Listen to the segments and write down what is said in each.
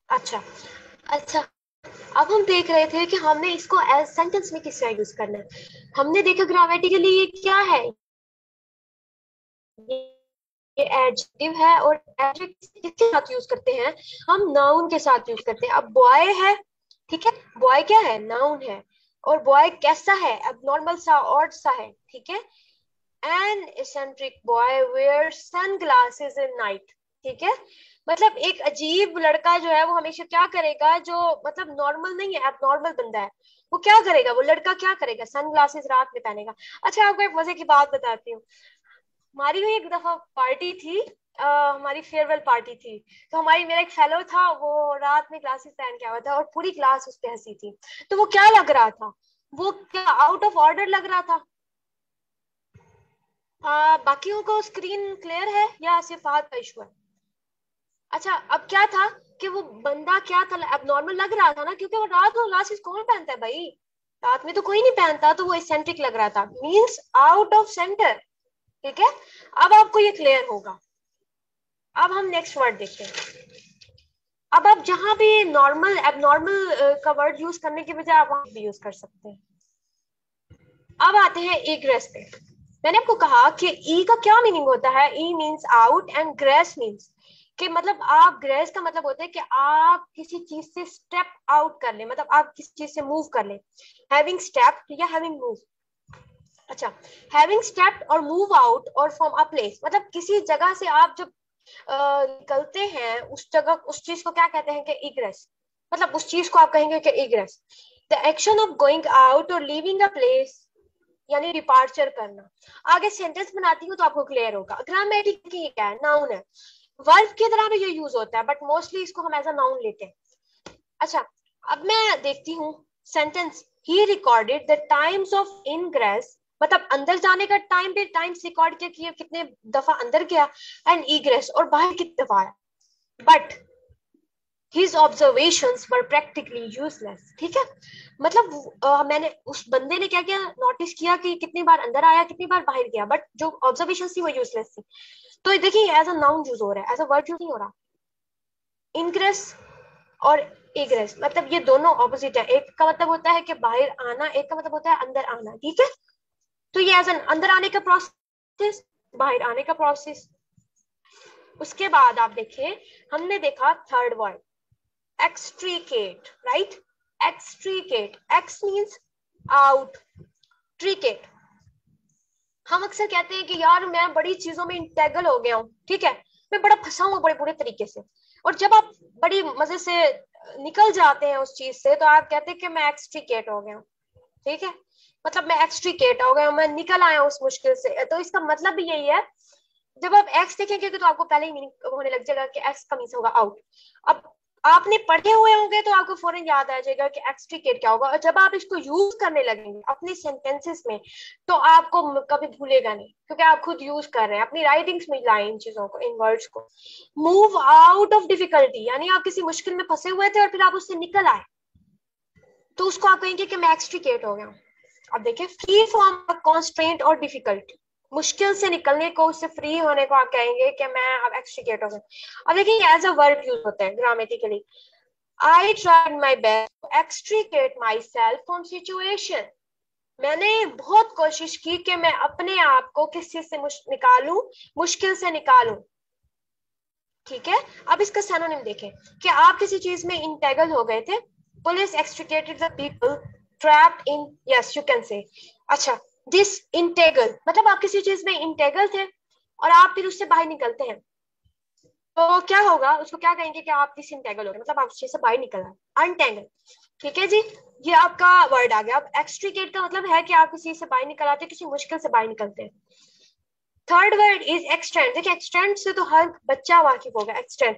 अच्छा। अच्छा, अब हम देख रहे थे कि हमने इसको एज सेंटेंस में किस तरह यूज करना है। हमने देखा ग्रामेटिकली ये क्या है, ये एडजेक्टिव है, और एडजेक्टिव किसके साथ यूज करते हैं, हम नाउन के साथ यूज करते हैं। अब बॉय है, ठीक है, बॉय क्या है, नाउन है। और बॉय कैसा है, अब नॉर्मल सा ऑड सा है, ठीक है। An eccentric boy wears sunglasses in night, ठीक है। मतलब एक अजीब लड़का जो है वो हमेशा क्या करेगा, जो मतलब नॉर्मल नहीं है, एबनॉर्मल बंदा है, वो क्या करेगा, वो लड़का क्या करेगा, सनग्लासेस रात में पहनेगा। अच्छा, आपको एक मजे की बात बताती हूँ। हमारी भी एक दफा पार्टी थी, हमारी फेयरवेल पार्टी थी। तो हमारी मेरा एक फेलो था, वो रात में ग्लासेस पहन के आया था और पूरी क्लास उस पे हंसी थी। तो वो क्या लग रहा था, वो क्या आउट ऑफ ऑर्डर लग रहा था। बाकियों को स्क्रीन क्लियर है या सिर्फ हाथ का इशू है। अच्छा, अब क्या था कि वो बंदा क्या था, अब नॉर्मल लग रहा था ना, क्योंकि वो रात को ग्लासेस कौन पहनता है भाई, रात में तो कोई नहीं पहनता, तो वो एसेंट्रिक लग रहा था, मींस आउट ऑफ सेंटर, ठीक है। अब आपको ये क्लियर होगा। अब हम नेक्स्ट वर्ड देखते हैं। अब आप जहां भी नॉर्मल एबनॉर्मल का वर्ड यूज करने के बजाय आप वहां भी यूज कर सकते हैं। अब आते हैं ई ग्रेस पे। मैंने आपको कहा कि ई का क्या मीनिंग होता है, e means out and gress means कि मतलब आप, ग्रेस का मतलब होता है कि आप किसी चीज से स्टेप आउट कर ले, मतलब आप किसी चीज से मूव कर ले। हैविंग स्टेप या हैविंग मूव। अच्छा, हैविंग स्टेप और मूव आउट और फ्रॉम अ प्लेस, मतलब किसी जगह से आप जब निकलते हैं, उस जगह उस चीज को क्या कहते हैं कि इग्रेस, मतलब उस चीज को आप कहेंगे कि egress. The action of going out और लिविंग अ प्लेस, यानी डिपार्चर करना। आगे सेंटेंस बनाती हूँ तो आपको क्लियर होगा। ग्रामेटिक की क्या है, नाउन है, वर्ब की तरह भी ये यूज होता है, बट मोस्टली इसको हम एज अ नाउन लेते हैं। अच्छा, अब मैं देखती हूँ sentence, he recorded the times of ingress, मतलब अंदर जाने का टाइम भी, टाइम्स रिकॉर्ड किया कि ये कितने दफा अंदर गया, एंड इग्रेस और बाहर कितने दफा आया, but his observations were practically useless, ठीक है। मतलब मैंने उस बंदे ने क्या किया, नोटिस किया कि कितनी बार अंदर आया कितनी बार बाहर गया, बट जो ऑब्जर्वेशन थी वो यूजलेस थी। तो देखिए एज अ नाउन यूज हो रहा है, एज अ वर्ड यूज नहीं हो रहा। इनग्रेस और इग्रेस, मतलब ये दोनों ऑपोजिट है, एक का मतलब होता है कि बाहर आना, एक का मतलब होता है अंदर आना, ठीक है। तो ये एज एन अंदर आने का प्रोसेस, बाहर आने का प्रोसेस। उसके बाद आप देखिए, हमने देखा third word, extricate, right? Extricate, x means out, tricate। हम अक्सर कहते हैं कि यार मैं बड़ी चीजों में इंटेगल हो गया हूँ, ठीक है, मैं बड़ा फंसा हूँ बड़े बुरे तरीके से। और जब आप बड़ी मजे से निकल जाते हैं उस चीज से, तो आप कहते हैं कि मैं एक्सट्रीकेट हो गया हूँ, ठीक है। मतलब मैं एक्सट्रीकेट हो गया हूँ, मैं निकल आया उस मुश्किल से, तो इसका मतलब भी यही है। जब आप एक्स देखेंगे तो आपको पहले ही मीनिंग होने लग जाएगा कि एक्स का मीन होगा आउट। अब आपने पढ़े हुए होंगे तो आपको फौरन याद आ जाएगा कि एक्सट्रीकेट क्या होगा, और जब आप इसको यूज करने लगेंगे अपने सेंटेंसेस में, तो आपको कभी भूलेगा नहीं, क्योंकि आप खुद यूज कर रहे हैं, अपनी राइटिंग्स में लाए इन चीजों को, इन वर्ड्स को। मूव आउट ऑफ डिफिकल्टी, यानी आप किसी मुश्किल में फंसे हुए थे और फिर आप उससे निकल आए, तो उसको आप कहेंगे कि मैं एक्सट्रीकेट हो गया हूँ। अब देखिए, फ्री फ्रॉम कॉन्स्ट्रेंट और डिफिकल्ट, मुश्किल से निकलने को, उससे फ्री होने को आप कहेंगे कि मैं अब एक्सट्रीकेट हो गया। अब देखिए एज अ वर्ब यूज होता है grammatically. I tried my best to extricate myself from situation, मैंने बहुत कोशिश की कि मैं अपने आप को किस चीज से निकालूं, मुश्किल से निकालूं, ठीक है। अब इसका सिनोनिम देखें कि आप किसी चीज में इंटेगल हो गए थे, police extricated the people trapped in, yes you can say. अच्छा, दिस इंटेगल मतलब आप किसी चीज में इंटेगल थे और आप फिर उससे बाहर निकलते हैं, तो क्या होगा, उसको क्या कहेंगे कि आप डिसइंटेगल हो गए, मतलब आप उस चीज से बाहर निकल आए, अनटेंगल, ठीक है जी। ये आपका वर्ड आ गया। अब एक्सट्रीकेट का मतलब है कि आप किसी से बाहर निकल आते हैं, किसी मुश्किल से बाहर निकलते हैं। Third word is extend. देखिए एक्सटेंड से तो हर बच्चा वाकिफ होगा। एक्सटेंड,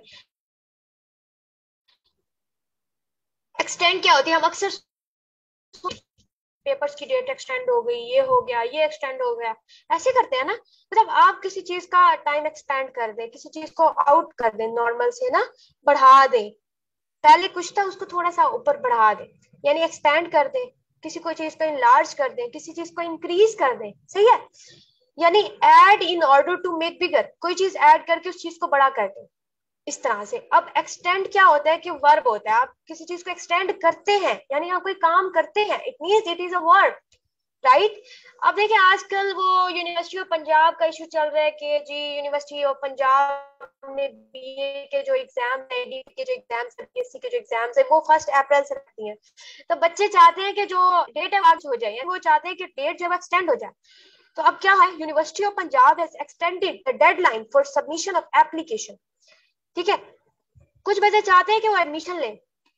एक्सटेंड क्या होती है, हम अक्सर पेपर्स की डेट एक्सटेंड हो गई, ये हो गया, ये एक्सटेंड हो गया, ऐसे करते हैं ना। मतलब आप किसी चीज का टाइम एक्सपेंड कर दें, किसी चीज को आउट कर दें, नॉर्मल से ना बढ़ा दें, पहले कुछ था उसको थोड़ा सा ऊपर बढ़ा दें, यानी एक्सपेंड कर दें, किसी कोई चीज को इनलार्ज कर दें, किसी चीज को इंक्रीज कर दें, सही है। यानी add in order to make bigger, कोई चीज ऐड करके उस चीज को बड़ा कर दें, इस तरह से। अब एक्सटेंड क्या होता है कि वर्ब होता है, आप किसी चीज को एक्सटेंड करते हैं यानी आप कोई काम करते हैं, it means it is a verb, right. अब देखिए आजकल वो यूनिवर्सिटी ऑफ पंजाब का इशू चल रहा है कि जी यूनिवर्सिटी ऑफ पंजाब में बीए के जो एग्जाम है, डीपी के जो एग्जाम्स है, बीएससी के जो एग्जाम्स है, वो 1 अप्रैल से रखती हैं। तो बच्चे चाहते हैं कि जो डेट है हो जाए, वो चाहते हैं कि डेट जब एक्सटेंड हो जाए। तो अब क्या है, university of Punjab has extended the deadline for submission of application. ठीक है, कुछ बच्चे चाहते हैं कि वो एडमिशन लें,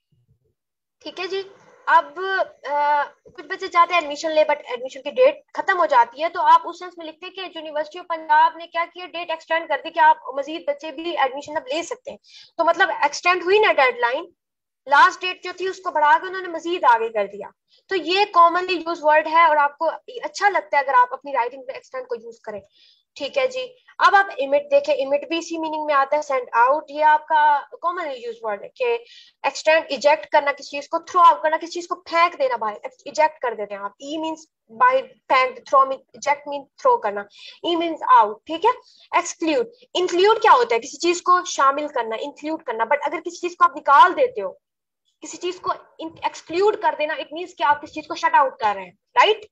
ठीक है जी। अब कुछ बच्चे चाहते हैं एडमिशन ले, बट एडमिशन की डेट खत्म हो जाती है, तो आप उस सेंस में लिखते हैं कि यूनिवर्सिटी ऑफ पंजाब ने क्या किया, डेट एक्सटेंड कर दी कि आप मजीद बच्चे भी एडमिशन अब ले सकते हैं। तो मतलब एक्सटेंड हुई ना डेडलाइन, लास्ट डेट जो थी उसको बढ़ा के उन्होंने मजीद आगे कर दिया। तो ये कॉमनली यूज वर्ड है और आपको अच्छा लगता है अगर आप अपनी राइटिंग में एक्सटेंड को यूज करें, ठीक है जी। अब आप इमिट देखें, इमिट भी इसी मीनिंग में आता है, सेंड आउट, ये आपका कॉमनली यूज वर्ड है कि एक्सटेंड, इजेक्ट करना किसी चीज को, थ्रो आउट करना किसी चीज को, फेंक देना बाहर, इजेक्ट कर देते हैं आप। ई मीन्स बाय फेंक, throw mean, eject mean throw करना, ई मीन्स आउट, ठीक है। एक्सक्लूड, इंक्लूड क्या होता है, किसी चीज को शामिल करना, इंक्लूड करना। बट अगर किसी चीज को आप निकाल देते हो, किसी चीज को एक्सक्लूड कर देना, इट मीन्स कि आप किसी चीज को शट आउट कर रहे हैं, राइट।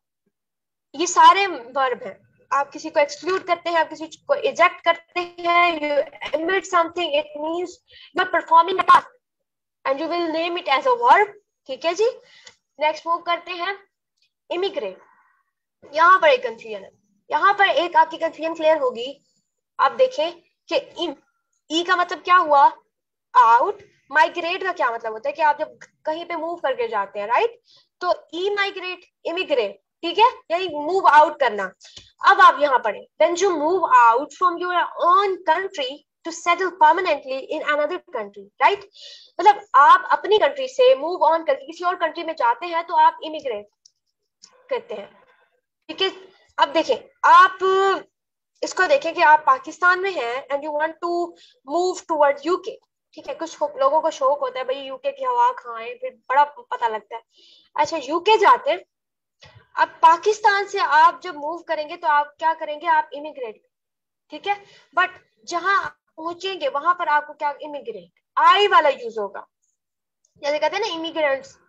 ये सारे वर्ब हैं। आप किसी को एक्सक्लूड करते हैं, आप किसी को इजेक्ट करते हैं, you emit something, it means you are performing a task and you will name it as a verb, ठीक है जी। नेक्स्ट मूव करते हैं, इमिग्रेट। यहाँ पर एक कंफ्यूजन है, यहाँ पर एक आपकी कंफ्यूजन क्लियर होगी। आप देखें कि इन, ई का मतलब क्या हुआ, आउट। माइग्रेट का क्या मतलब होता है कि आप जब कहीं पे मूव करके जाते हैं, राइट। तो ई माइग्रेट, इमिग्रेट, ठीक है, यानी मूव आउट करना। अब आप यहाँ पढ़े, when you move out from your own country to settle permanently in another country, right. मतलब आप अपनी कंट्री से मूव ऑन करके किसी और कंट्री में जाते हैं तो आप इमिग्रेट करते हैं, ठीक है। अब देखें, आप इसको देखें कि आप पाकिस्तान में हैं and you want to move toward UK, ठीक है। कुछ लोगों को शौक होता है भाई यूके की हवा खाएं, फिर बड़ा पता लगता है। अच्छा, यूके जाते हैं। अब पाकिस्तान से आप जब मूव करेंगे तो आप क्या करेंगे, आप इमिग्रेट, ठीक है। बट जहां पहुंचेंगे वहां पर आपको क्या, इमिग्रेट, आई वाला यूज होगा, जैसे कहते हैं ना इमिग्रेंट्स।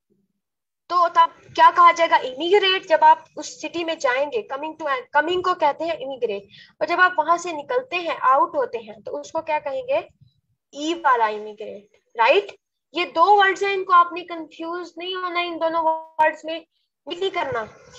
तो तब क्या कहा जाएगा, इमिग्रेट। जब आप उस सिटी में जाएंगे, कमिंग टू, कमिंग को कहते हैं इमिग्रेट। और जब आप वहां से निकलते हैं, आउट होते हैं, तो उसको क्या कहेंगे, ई वाला इमिग्रेट, राइट। ये दो वर्ड्स हैं, इनको आपने कंफ्यूज नहीं होना इन दोनों वर्ड्स में, नहीं करना।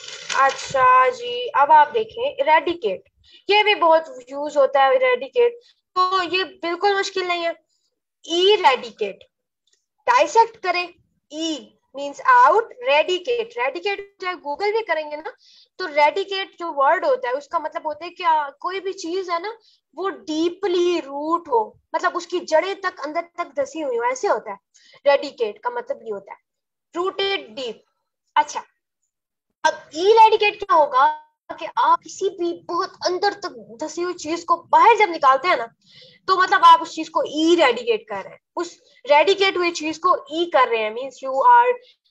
अच्छा जी, अब आप देखें इरेडिकेट, ये भी बहुत यूज होता है इरेडिकेट, तो ये बिल्कुल मुश्किल नहीं है। इरेडिकेट, डाइसेक्ट करें, e means out, radicate, radicate चाहे गूगल भी करेंगे ना, तो रेडिकेट जो वर्ड होता है उसका मतलब होता है कि कोई भी चीज है ना वो डीपली रूट हो, मतलब उसकी जड़ें तक अंदर तक धसी हुई हो, ऐसे होता है। रेडिकेट का मतलब ये होता है, रूटेड डीप। अच्छा, अब इरेडिकेट क्या होगा कि आप किसी भी बहुत अंदर तक धसी हुई चीज को बाहर जब निकालते हैं ना, तो मतलब आप उस चीज को इरेडिकेट कर रहे हैं, उस रेडिकेट हुई चीज को ई कर रहे हैं, means you are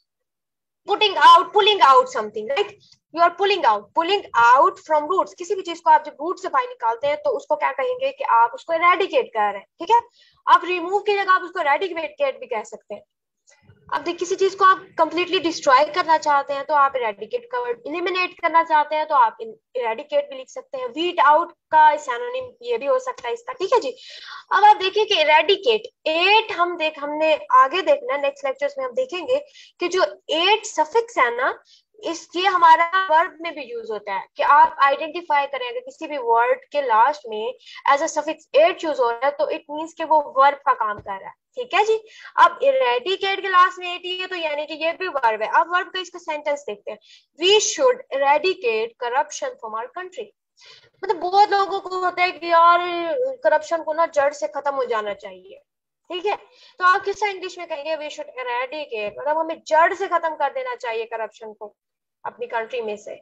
putting out, pulling out something, right. You are pulling out from roots. किसी भी चीज को आप जब रूट से बाहर निकालते हैं तो उसको क्या कहेंगे कि आप उसको रेडिकेट कर रहे हैं, ठीक है। आप रिमूव की जगह आप उसको रेडिकेट भी कह सकते हैं। अब देख, किसी चीज को आप कंप्लीटली डिस्ट्रॉय करना चाहते हैं तो आप इरेडिकेट का वर्ड, इलिमिनेट करना चाहते हैं तो आप इरेडिकेट भी लिख सकते हैं। वीट आउट का सिनोनिम ये भी हो सकता है इसका, ठीक है जी। अब आप देखिए कि इरेडिकेट, एट हमने आगे देखना, नेक्स्ट लेक्चर्स में हम देखेंगे कि जो एट सफिक्स है ना, इसलिए हमारा वर्ड में भी यूज होता है कि आप आइडेंटिफाई करें अगर किसी भी वर्ड के लास्ट में as a suffix ate use हो रहा है तो इट मींस कि वो वर्ब का काम कर रहा है, ठीक है जी। अब इरेडिकेट के लास्ट में एट ही है तो यानी कि ये भी वर्ब है। अब वर्ब का इसका सेंटेंस देखते हैं, we should eradicate corruption from our country. मतलब बहुत लोगों को होता है कि यार करप्शन को ना जड़ से खत्म हो जाना चाहिए, ठीक है। तो आप किस इंग्लिश में कहेंगे, वी शुड इरेडिकेट, मतलब हमें जड़ से खत्म कर देना चाहिए करप्शन को अपनी कंट्री में से।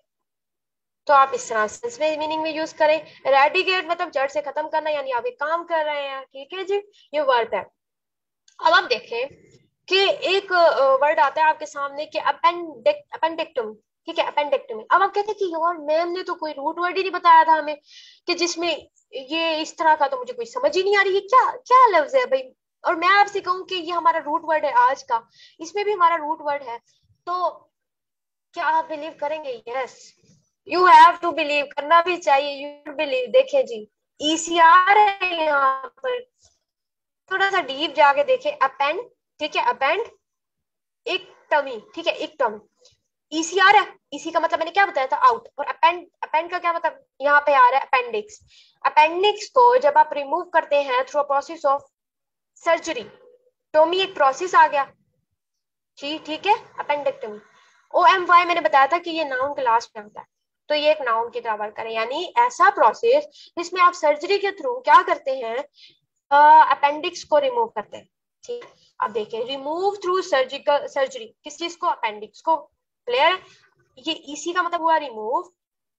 तो आप इस तरह से इसमें मीनिंग में यूज करें, इरेडिकेट मतलब जड़ से खत्म करना, यानी आप एक काम कर रहे हैं, ठीक है जी। ये वर्ब है। अब आप देखें कि एक वर्ड आता है आपके सामने कि अपेंडिक्टम, ठीक है, अपेंडेक्टोमी। अब आप कहते हैं कि यार मैम ने तो कोई रूट वर्ड ही नहीं बताया था हमें कि जिसमें ये इस तरह का, तो मुझे कोई समझ ही नहीं आ रही है क्या क्या लफ्ज है भाई। और मैं आपसे कहूँ कि ये हमारा रूट वर्ड है आज का, इसमें भी हमारा रूट वर्ड है, तो क्या आप बिलीव करेंगे? Yes, you have to believe, करना भी चाहिए, यू बिलीव। देखें जी, ईसीआर है यहाँ पर, थोड़ा सा डीप जाके देखें। अपेंड, ठीक है, अपेंड इक्टमी, ठीक है, इक्टमी। ईसीआर है, इसी का मतलब मैंने क्या बताया था, आउट। और अपेंड, अपेंड का क्या मतलब, यहाँ पे आ रहा है अपेंडिक्स। अपेंडिक्स को जब आप रिमूव करते हैं through process of surgery, tomy एक प्रोसेस आ गया जी, ठीक है, अपेंडेक्टमी। OMY मैंने बताया था कि ये नाउन के लास्ट में आता है, तो ये एक नाउन की तरह वर्क करें, यानी ऐसा प्रोसेस जिसमें आप सर्जरी के थ्रू क्या करते हैं, अपेंडिक्स को रिमूव करते हैं। ठीक, अब देखिए, रिमूव थ्रू सर्जिकल सर्जरी, किस चीज को, अपेंडिक्स को। क्लियर है? ये इसी का मतलब हुआ रिमूव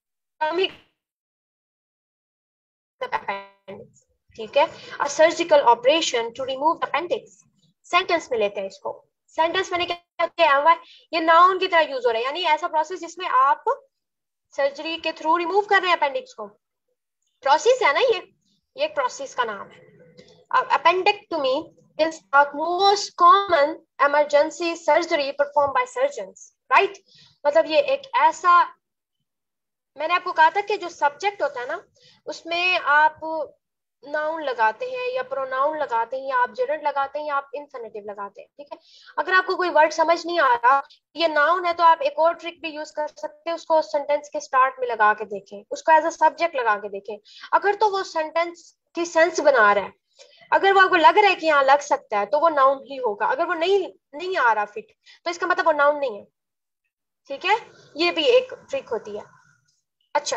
अपेंडिक्स, ठीक है। A surgical operation to remove appendix. Sentence में लेते हैं इसको। सेंटेंस मैंने क्या किया, ये नाउन की तरह यूज हो रहा है, यानी ऐसा प्रोसेस जिसमें आप सर्जरी के थ्रू रिमूव कर रहे हैं अपेंडिक्स को। प्रोसेस है ना ये एक प्रोसेस का नाम है। Appendectomy is the most common emergency surgery performed by surgeons, right? मतलब ये एक ऐसा, मैंने आपको कहा था कि जो सब्जेक्ट होता है ना, उसमें आप नाउन लगाते हैं या प्रोनाउन लगाते हैं या आप जेरंड लगाते हैं या आप इन्फिनेटिव लगाते हैं, ठीक है। अगर आपको कोई वर्ड समझ नहीं आ रहा, ये नाउन है, तो आप एक और ट्रिक भी यूज कर सकते हैं, उसको सेंटेंस के स्टार्ट में लगा के देखें, उसको एज अ सब्जेक्ट लगा के देखें। अगर तो वो सेंटेंस की सेंस बना रहा है, अगर वो आपको लग रहा है कि यहाँ लग सकता है, तो वो नाउन ही होगा। अगर वो नहीं आ रहा फिट, तो इसका मतलब वो नाउन नहीं है, ठीक है। ये भी एक ट्रिक होती है। अच्छा,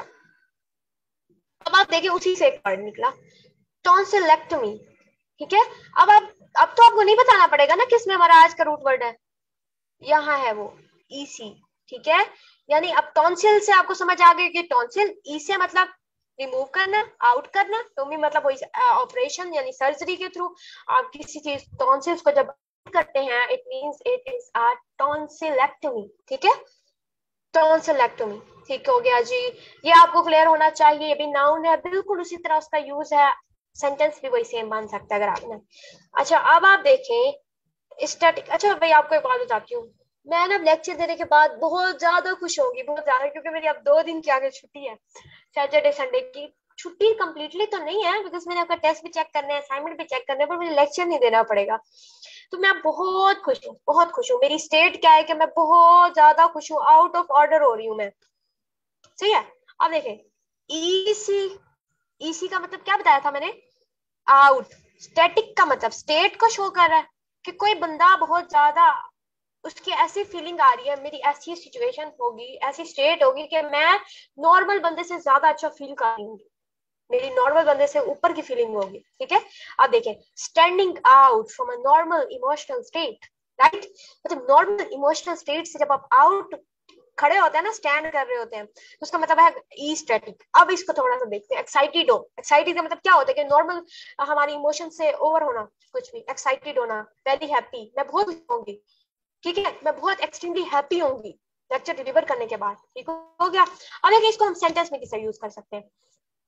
अब आप देखिए, उसी से एक वर्ड निकला, टॉन्सिलेक्टमी, ठीक है। अब तो आपको नहीं बताना पड़ेगा ना किसमें हमारा आज का रूट वर्ड है, यहाँ है वो, ईसी, ठीक है। यानी अब टॉन्सिल से आपको समझ आ गया कि टॉन्सिल, ई से मतलब रिमूव करना, आउट करना, टोमी मतलब वही ऑपरेशन यानी सर्जरी के थ्रू आप किसी चीज टॉन्सिल्स को जब करते हैं, it means it is a tonsillectomy, ठीक है, टॉन्सिलेक्टमी। ठीक हो गया जी, ये आपको क्लियर होना चाहिए। ये भी नाउन है, बिल्कुल उसी तरह उसका यूज है, सेंटेंस भी वही सेम बन सकता है अगर आपने। अच्छा, अब आप देखें स्टैटिक। अच्छा भाई, आपको एक बात बताती हूँ, मैं ना लेक्चर देने के बाद बहुत ज्यादा खुश होगी, बहुत ज्यादा, क्योंकि मेरी अब 2 दिन की आगे छुट्टी है, सैटरडे संडे की छुट्टी। कंप्लीटली तो नहीं है, बिकॉज मैंने आपका टेस्ट भी चेक करना है, असाइनमेंट भी चेक करना है, पर मुझे लेक्चर नहीं देना पड़ेगा। तो मैं बहुत खुश हूँ, बहुत खुश हूँ। मेरी स्टेट क्या है कि मैं बहुत ज्यादा खुश हूँ, आउट ऑफ ऑर्डर हो रही हूँ मैं, सही है। अब देखें, ईसी, ईसी का मतलब क्या बताया था मैंने, आउट। स्टैटिक का मतलब स्टेट को शो कर रहा है कि कोई बंदा बहुत ज्यादा, उसकी ऐसी फीलिंग आ रही है, मेरी ऐसी सिचुएशन होगी, ऐसी स्टेट होगी कि मैं नॉर्मल बंदे से ज्यादा अच्छा फील कर रही हूँ, मेरी नॉर्मल बंदे से ऊपर की फीलिंग होगी, ठीक है। अब देखें, standing out from a normal emotional state, right. मतलब नॉर्मल इमोशनल स्टेट से जब आप आउट खड़े होते हैं ना, स्टैंड कर रहे होते हैं, तो उसका मतलब है ई स्टैटिक। अब इसको थोड़ा सा देखते हैं, एक्साइटेड हो। एक्साइटेड का मतलब क्या होता है कि नॉर्मल हमारी इमोशन से ओवर होना, कुछ भी, एक्साइटेड होना, वेरी हैप्पी, मैं बहुत होंगी, ठीक है, मैं बहुत एक्सट्रीमली हैप्पी होंगी लेक्चर डिलीवर करने के बाद, ठीक हो गया। अब देखिए, इसको हम सेंटेंस में किसे यूज कर सकते हैं,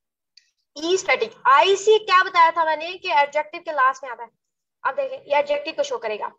ई स्टैटिक। आईसी क्या बताया था मैंने कि एडजेक्टिव के लास्ट में आता है। अब देखिए, ये एडजेक्टिव को शो करेगा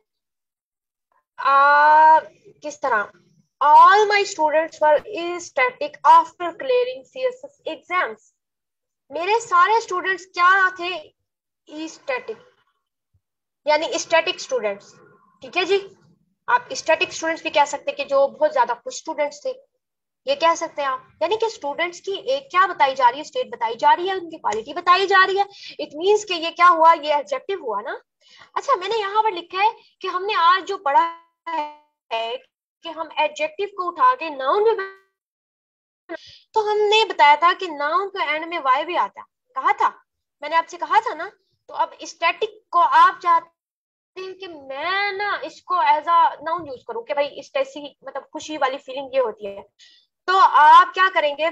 किस तरह, all my students were ecstatic after clearing CSS exams। मेरे सारे स्टूडेंट्स क्या थे, ecstatic, यानी स्टैटिक स्टूडेंट्स, ठीक है जी। आप स्टैटिक स्टूडेंट्स भी कह सकते हैं कि जो बहुत ज्यादा खुश स्टूडेंट्स थे, ये कह सकते हैं आप। यानी कि स्टूडेंट्स की एक क्या बताई जा रही है, स्टेट बताई जा रही है, उनकी क्वालिटी बताई जा रही है। इट मींस कि ये क्या हुआ, ये एडजेक्टिव हुआ ना। अच्छा, मैंने यहाँ पर लिखा है कि हमने आज जो पढ़ा है कि हम एडजेक्टिव को उठा के नाउन में, तो हमने बताया था कि नाउन के एंड में वाई भी आता है, कहा था, मैंने आपसे कहा था ना। तो अब स्टैटिक को आप चाहते हैं कि मैं ना इसको एज अ नाउन यूज करूं कि भाई इस टैसी मतलब खुशी वाली फीलिंग ये होती है, तो आप क्या करेंगे,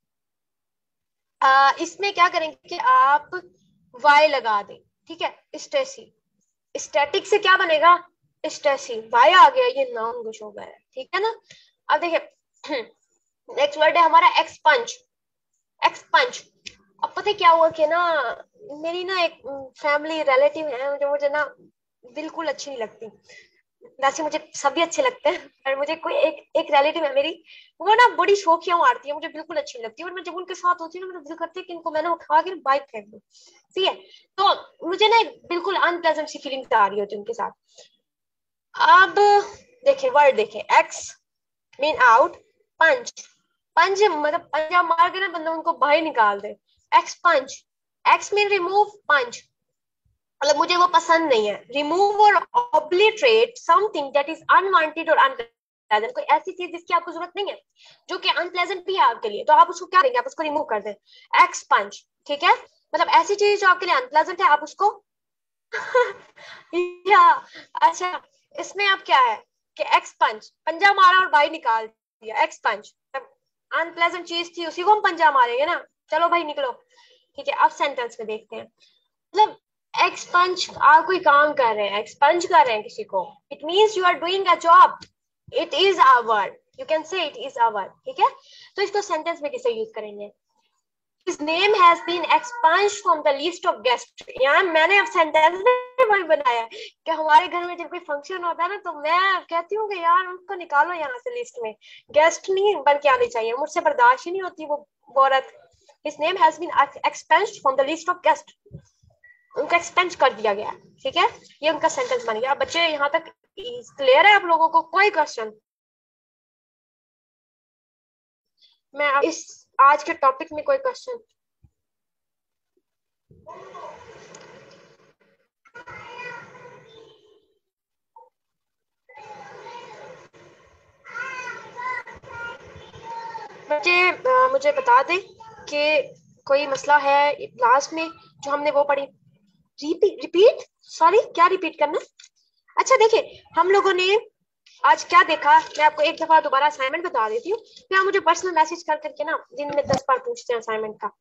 इसमें क्या करेंगे कि आप वाई लगा दें, ठीक है, स्टेसी। स्टैटिक से क्या बनेगा, स्टेसी, वाई आ गया, ये नाउन कुछ हो गया है, ठीक है ना। अब देखिए, नेक्स्ट वर्ड है हमारा एक्सपंज। एक्सपंज। अब पता है क्या हुआ कि ना, मेरी ना एक फैमिली रिलेटिव है जो मुझे ना बिल्कुल अच्छी नहीं लगती। वैसे मुझे सभी अच्छे लगते हैं, पर मुझे कोई एक एक रिलेटिव है मेरी, वो ना बड़ी शौकिया मारती है, मुझे बिल्कुल अच्छी नहीं लगती। और मैं जब उनके साथ होती हूँ ना, मेरा दिल करता है कि इनको मैंने उठा के बाइक फेंक दूं। ठीक है, तो मुझे ना बिल्कुल अनप्लेजेंट सी फीलिंग आ रही होती है उनके साथ। अब देखे वर्ड देखे, ex mean out, punch. Punch मतलब पंजा मार के ना बंदा उनको बाहर निकाल दे। Ex punch. Ex mean remove, punch मतलब मुझे वो पसंद नहीं है। रिमूव और obliterate something that is unwanted और अनप्लेजेंट, कोई ऐसी चीज जिसकी आपको जरूरत नहीं है, जो कि अनप्लेजेंट भी है आपके लिए, तो आप उसको क्या करेंगे, आप उसको रिमूव कर दें। X punch. ठीक है, मतलब ऐसी चीज जो आपके लिए अनप्लेजेंट है, आप उसको या अच्छा, इसमें अब क्या है कि एक्स पंच, पंजा मारा और बाई निकाल दिया। एक्स पंच अनप्लेजेंट चीज थी, उसी को हम पंजा मारेंगे ना। चलो भाई निकलो। ठीक है, अब सेंटेंस में देखते हैं। मतलब एक्सपंज, आप कोई काम कर रहे हैं, एक्सपंज कर रहे हैं किसी को, it means you are doing a job. It is our, you can say it is our. ठीक है, तो इसको सेंटेंस में किसे यूज करेंगे। His name has been expunged from the list of guests। यार मैंने अब सेंटेंस में वही बनाया कि हमारे घर में जब कोई फंक्शन होता है ना, तो मैं कहती हूँ कि यार उनको निकालो यहाँ से लिस्ट में, गेस्ट नहीं बन के आने चाहिए, मुझसे बर्दाश्त ही नहीं होती वो औरत। His name has been expunged from the list of guests। उनका एक्सपेंस कर दिया गया। ठीक है, ये उनका सेंटेंस बन गया। बच्चे यहाँ तक क्लियर है आप लोगों को, कोई क्वेश्चन। मैं इस आज के टॉपिक में कोई क्वेश्चन। बच्चे मुझे बता दें कि कोई मसला है लास्ट में जो हमने वो पढ़ी। रिपीट रिपीट, सॉरी क्या रिपीट करना। अच्छा देखिए, हम लोगों ने आज क्या देखा, मैं आपको एक दफा दोबारा असाइनमेंट बता देती हूँ, फिर आप मुझे पर्सनल मैसेज कर करके ना दिन में 10 बार पूछते हैं असाइनमेंट का।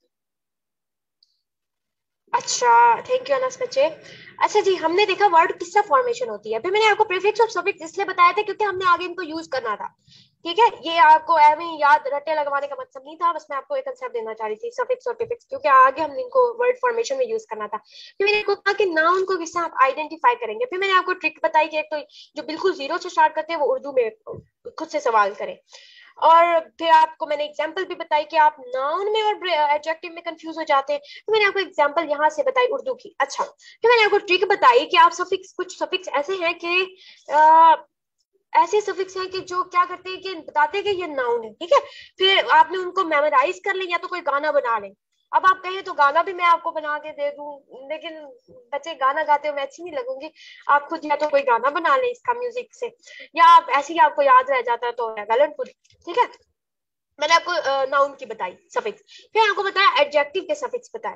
अच्छा, थैंक यू अनस बच्चे। अच्छा जी, हमने देखा वर्ड किससे फॉर्मेशन होती है। फिर मैंने आपको प्रीफिक्स और सफिक्स इसलिए बताया था क्योंकि हमने आगे इनको यूज करना था। ठीक है, ये आपको एवं याद रट्टे लगवाने का मतलब नहीं था, बस मैं आपको एक कंसेप्ट देना चाह रही थी, सफिक्स और प्रीफिक्स, क्योंकि आगे हम इनको वर्ड फॉर्मेशन में यूज करना था। फिर मैंने आपको कहा कि नाउन को किससे आप आइडेंटिफाई करेंगे। फिर मैंने आपको ट्रिक बताई कि एक तो जो बिल्कुल जीरो से स्टार्ट करते हैं वो उर्दू में खुद से सवाल करें। और फिर आपको मैंने एग्जाम्पल भी बताई कि आप नाउन में और एडजेक्टिव में कंफ्यूज हो जाते हैं, तो मैंने आपको एग्जाम्पल यहाँ से बताई उर्दू की। अच्छा, फिर मैंने आपको ट्रिक बताई कि आप सफिक्स, कुछ सफिक्स ऐसे हैं कि ऐसे सफिक्स हैं कि जो क्या करते हैं कि बताते हैं कि ये नाउन है। ठीक है, फिर आपने उनको मेमोराइज कर लें या तो कोई गाना बना लें। अब आप कहें तो गाना भी मैं आपको बना के दे दूं, लेकिन बच्चे गाना गाते हो मैं अच्छी नहीं लगूंगी। आप खुद या तो कोई गाना बना लें इसका म्यूजिक से, या आप ऐसे ही आपको याद रह जाता है तो वेल एंड गुड। ठीक है, मैंने आपको नाउन की बताई सफिक्स, फिर आपको बताया एडजेक्टिव के सफिक्स बताए।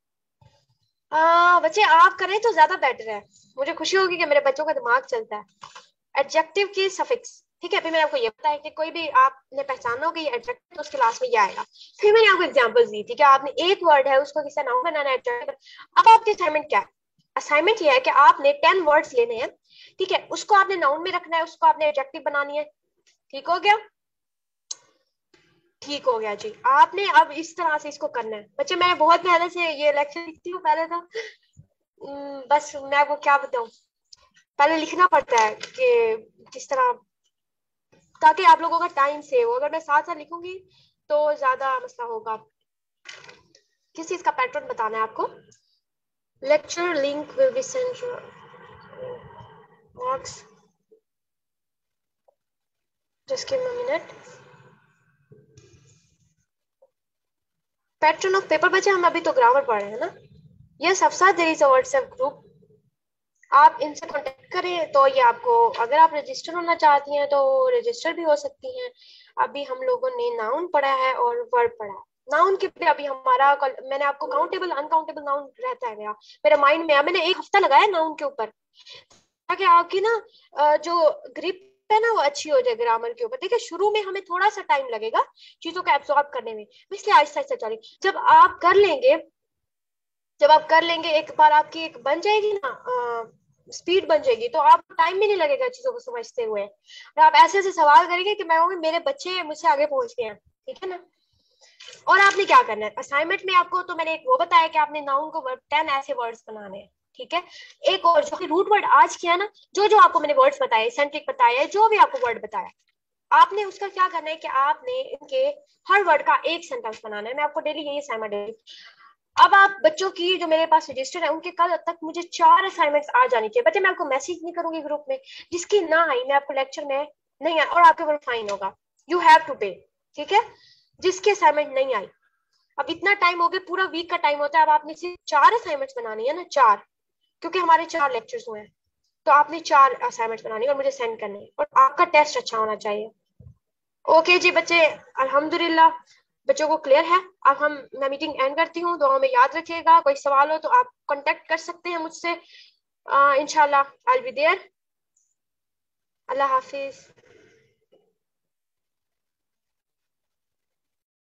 बच्चे आप करें तो ज्यादा बेटर है, मुझे खुशी होगी कि मेरे बच्चों का दिमाग चलता है। एडजेक्टिव की सफिक्स। ठीक है, फिर मैंने आपको ये बताया कि कोई भी आपने पहचाना होगा ये एडजेक्टिव, तो उसके लास्ट में ये आएगा। फिर मैंने आपको एग्जांपल्स दी थी कि आपने एक वर्ड है उसको किससे नाउन बनाना है, एडजेक्टिव। अब आपकी असाइनमेंट क्या है, असाइनमेंट ये है कि आपने 10 वर्ड्स लेने हैं। ठीक है, उसको आपने नाउन में रखना है, उसको आपने एडजेक्टिव बनानी है। ठीक हो गया, ठीक हो गया जी। आपने अब इस तरह से इसको करना है। बच्चे मैं बहुत मेहनत से ये लेक्चर लिखती हूँ, पहले था बस मैं आपको क्या बताऊं, पहले लिखना पड़ता है कि किस तरह, ताकि आप लोगों का टाइम सेव हो। अगर मैं साथ साथ लिखूंगी तो ज्यादा मसला होगा। किस चीज का पैटर्न बताना है आपको। Lecture link will be sent box, just give me a minute. Pattern of paper बच्चे, हम अभी तो ग्रामर पढ़ रहे हैं ना। यस अफसर, there is a WhatsApp group, आप इनसे कांटेक्ट करें तो ये आपको, अगर आप रजिस्टर होना चाहती हैं तो रजिस्टर भी हो सकती हैं। अभी हम लोगों ने नाउन पढ़ा है और वर्ब पढ़ा है। नाउन के पे अभी हमारा मैंने आपको काउंटेबल अनकाउंटेबल नाउन रहता है मेरा मेरे माइंड में। मैंने एक हफ्ता लगाया नाउन के ऊपर, ताकि आपकी ना जो ग्रिप है ना वो अच्छी हो जाए ग्रामर के ऊपर। देखिए शुरू में हमें थोड़ा सा टाइम लगेगा चीजों को एब्सॉर्ब करने में, इसलिए आहिस्ता आहिस्ता चलें। जब आप कर लेंगे, एक बार आपकी एक बन जाएगी ना स्पीड बन जाएगी, तो आपको टाइम भी नहीं लगेगा चीजों को समझते हुए, और आप ऐसे ऐसे सवाल करेंगे कि मैं कहूँगी मेरे बच्चे मुझसे आगे पहुंच गए हैं। ठीक है ना। और आपने क्या करना है असाइनमेंट में, आपको तो मैंने एक वो बताया कि आपने नाउन को 10 ऐसे वर्ड्स बनाने हैं। ठीक है। एक और जो रूट वर्ड आज किया ना, जो जो आपको मैंने वर्ड्स बताए, सेंट्रिक बताया, जो भी आपको वर्ड बताया, आपने उसका क्या करना है कि आपने इनके हर वर्ड का एक सेंटेंस बनाना है। मैं आपको डेली यही असाइनमेंट दे रही हूँ। अब आप बच्चों की जो मेरे पास रजिस्टर है उनके कल तक मुझे 4 असाइनमेंट्स आ जानी चाहिए। बच्चे मैं आपको मैसेज नहीं करूंगी ग्रुप में, जिसकी ना आई मैं आपको लेक्चर में नहीं आई और आपके ऊपर फाइन होगा, यू हैव टू पे। ठीक है। जिसकी असाइनमेंट नहीं आई, अब इतना टाइम हो गया, पूरा वीक का टाइम होता है, अब आपने सिर्फ 4 असाइनमेंट्स बनानी है ना, 4, क्योंकि हमारे 4 लेक्चर्स हुए हैं, तो आपने 4 असाइनमेंट्स बनानी है और मुझे सेंड करनी है, और आपका टेस्ट अच्छा होना चाहिए। ओके जी बच्चे, अल्हम्दुलिल्लाह बच्चों को क्लियर है। अब मैं मीटिंग एंड करती हूँ, दुआ में याद रखिएगा, कोई सवाल हो तो आप कांटेक्ट कर सकते हैं मुझसे। इंशाल्लाह आई विल बी देयर। अल्लाह हाफिज।